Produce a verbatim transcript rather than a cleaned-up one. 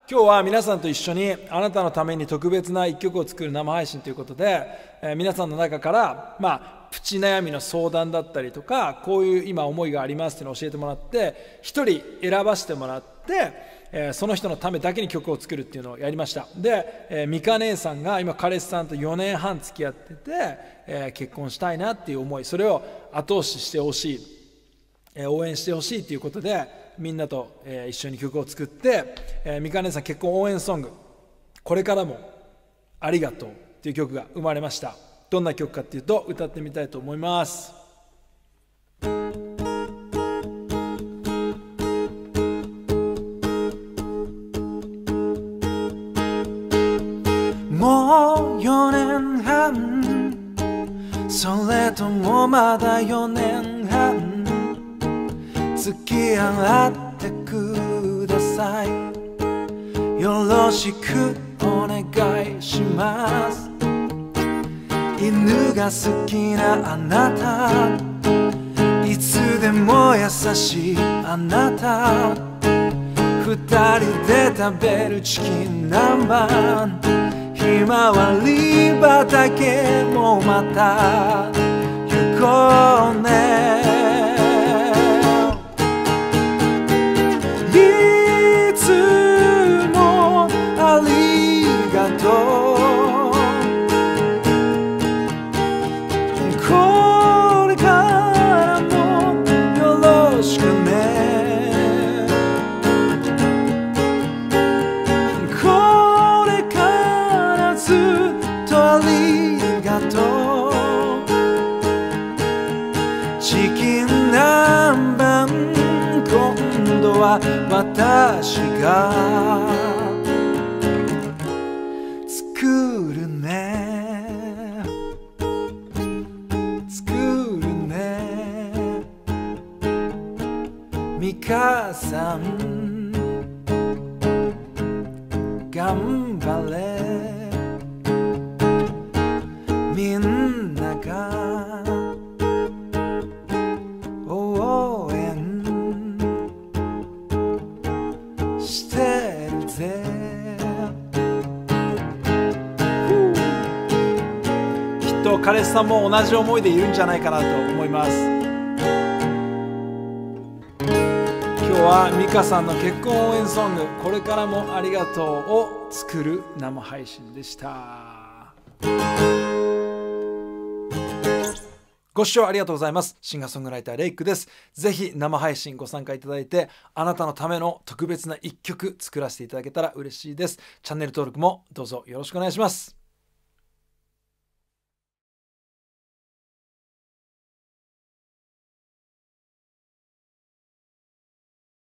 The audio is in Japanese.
今日は皆さんと一緒にあなたのために特別な一曲を作る生配信ということで、えー皆さんの中からまあプチ悩みの相談だったりとか、こういう今思いがありますっていうのを教えてもらって、一人選ばせてもらって、えーその人のためだけに曲を作るっていうのをやりました。で、えー、ミカ姉さんが今彼氏さんとよねんはん付き合ってて、えー結婚したいなっていう思い、それを後押ししてほしい、えー応援してほしいということで、みんなと、えー一緒に曲を作って、えー、みか姉さん結婚応援ソング、これからもありがとうという曲が生まれました。どんな曲かっていうと、歌ってみたいと思います。もうよねんはん、それともまだよねんはん、付き合ってください。よろしくお願いします。犬が好きなあなた、いつでも優しいあなた、二人で食べるチキン南蛮、ひまわり畑もまた行こうね。いつもありがとう、これからもよろしくね。これからずっとありがとう。チキン南蛮、今度は私が作るね、作るね。ミカさん頑張れ、みんなが応援してるぜ。きっと彼氏さんも同じ思いでいるんじゃないかなと思います。今日はミカさんの結婚応援ソング「これからもありがとう」を作る生配信でした。ご視聴ありがとうございます。シンガーソングライターレイクです。ぜひ生配信ご参加いただいて、あなたのための特別な一曲作らせていただけたら嬉しいです。チャンネル登録もどうぞよろしくお願いします。